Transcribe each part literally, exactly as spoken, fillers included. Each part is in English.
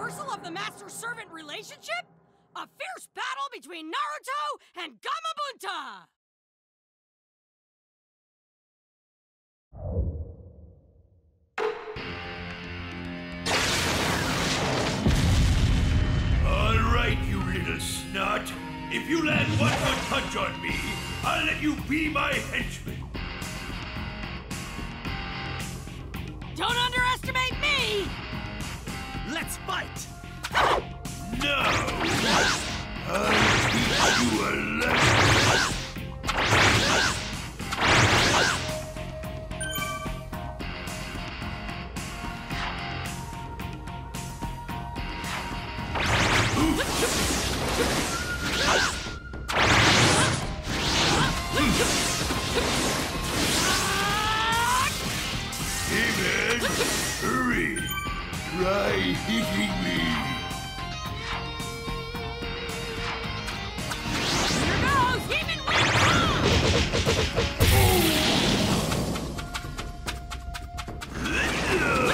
reversal of the master-servant relationship? A fierce battle between Naruto and Gamabunta! All right, you little snot. If you land one good punch on me, I'll let you be my henchman. Don't underestimate me! Let's fight! No! I'll teach you a lesson. Hey man, hurry! Try hitting me! Here goes Demon Wind! Here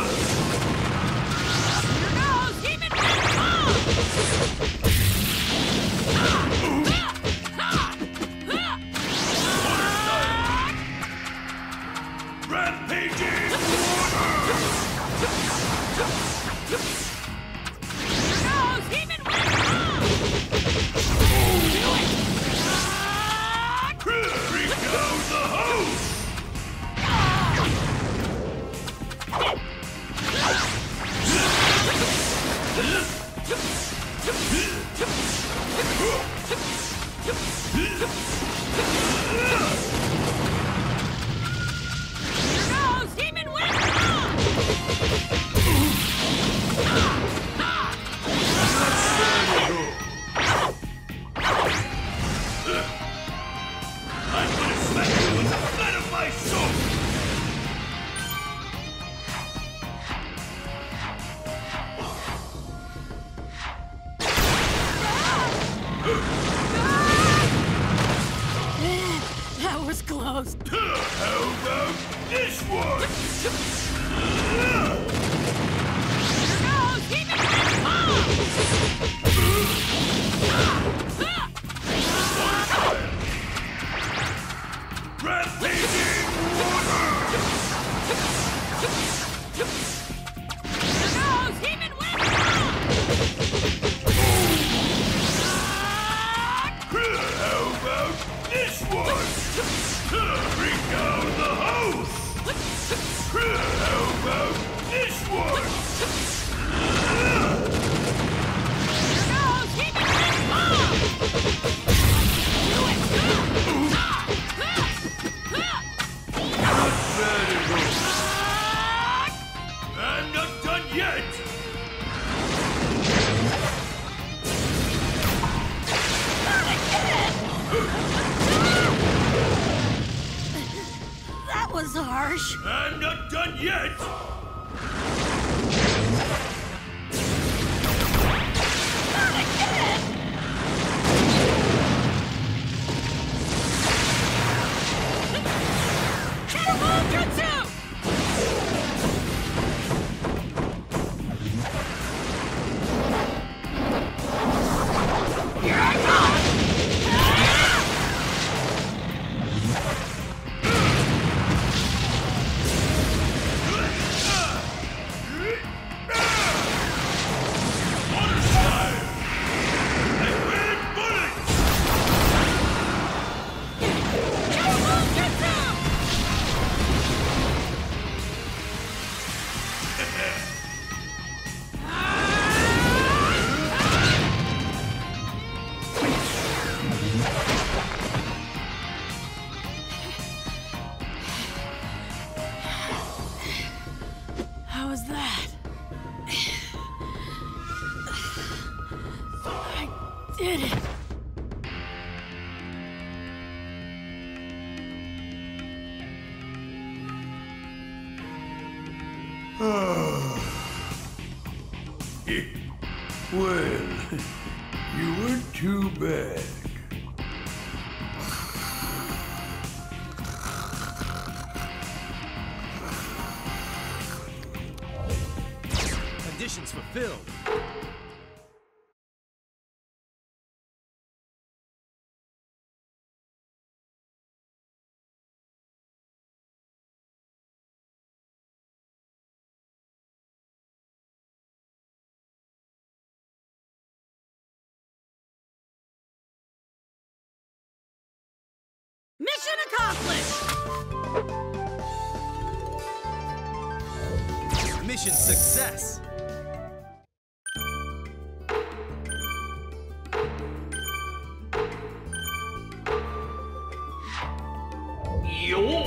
goes Demon Wind! Rampaging Here goes Demon Wind! Bring down the host! Here goes Demon Wind! I'm gonna smack you with the flat of my sword! That was close. How about this one? Here goes Demon Rampaging water! Here goes Demon Wind! How about this one? Bring down the host! How about this one? Here goes Demon Wind! Do it! Not bad at all. I'm not done yet! That was harsh. I'm not done yet! Cannonball Jutsu! Here I come! Water slide! Like red bullets! Cannonball Jutsu! How was that? I did it. Well, you weren't too bad. Conditions fulfilled. Mission accomplished! Mission success! Yo!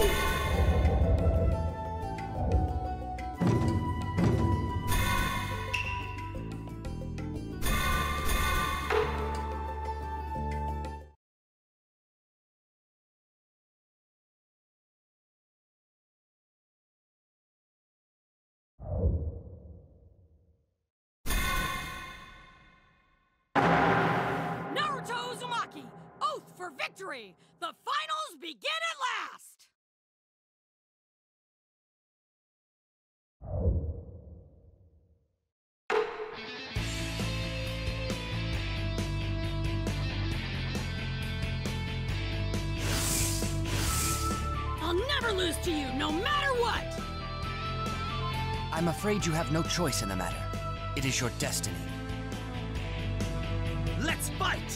Naruto Uzumaki, oath for victory! The finals begin at last! I'll never lose to you, no matter what! I'm afraid you have no choice in the matter. It is your destiny. Let's fight!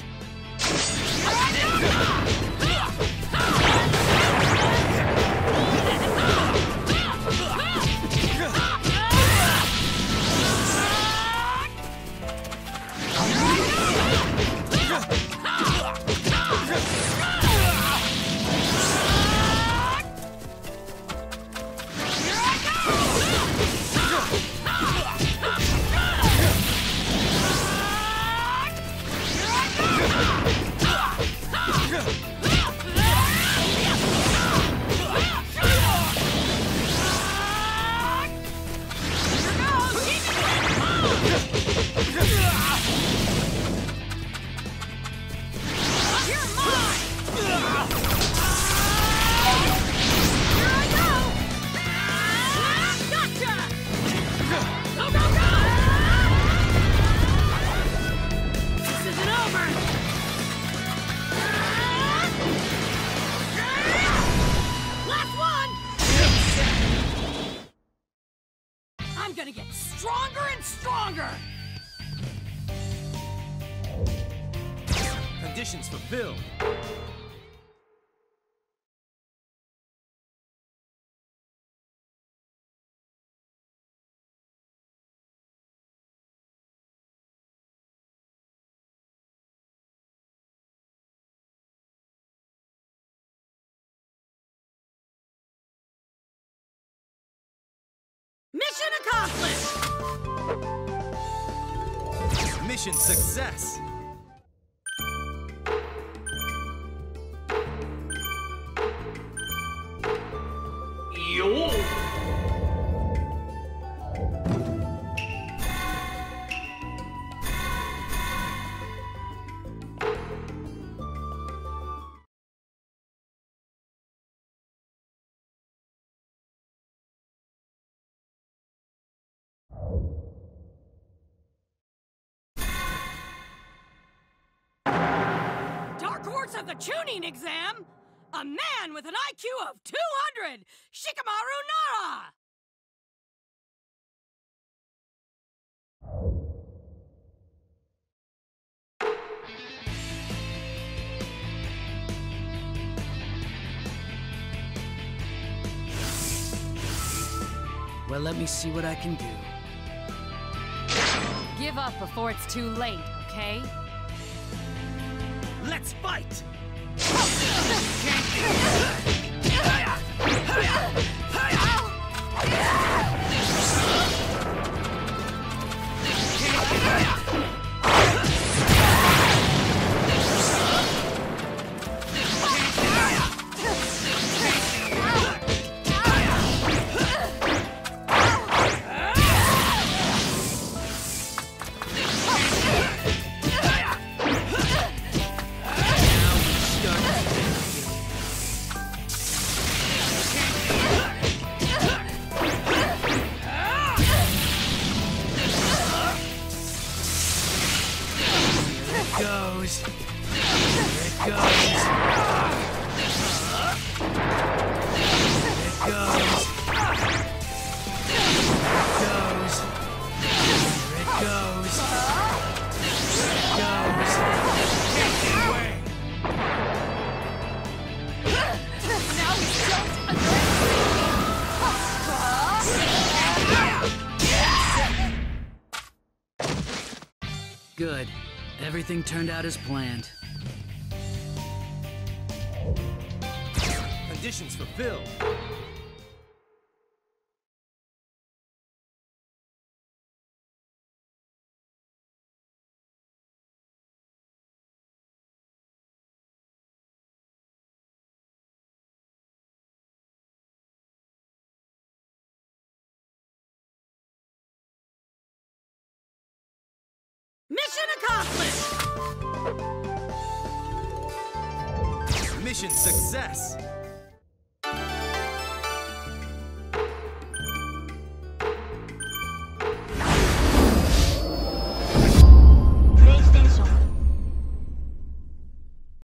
I'm gonna get stronger and stronger! Conditions fulfilled. Mission accomplished! Mission success! Yo! Dark horse of the Chunin exam! A man with an I Q of two hundred! Shikamaru Nara! Well, let me see what I can do. Give up before it's too late, okay? Let's fight! Good. Everything turned out as planned. Conditions fulfilled. Mission accomplished! Mission success!